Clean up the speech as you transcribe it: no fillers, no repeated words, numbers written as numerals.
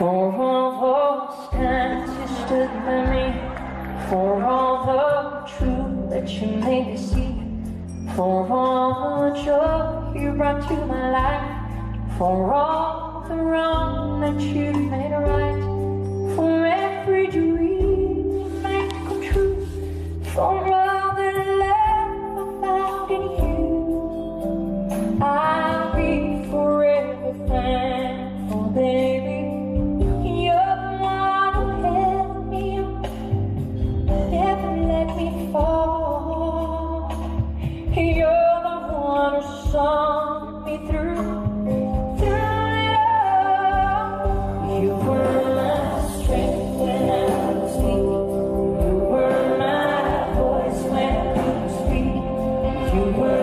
For all those times you stood by me, for all the truth that you made me see, for all the joy you brought to my life, for all the wrong that you made right, for every dream you made come true, for all the love I found in you, I'll be forever thankful, baby. You're the one who saw me through it all. You were my strength when I was weak. You were my voice when I could speak. You were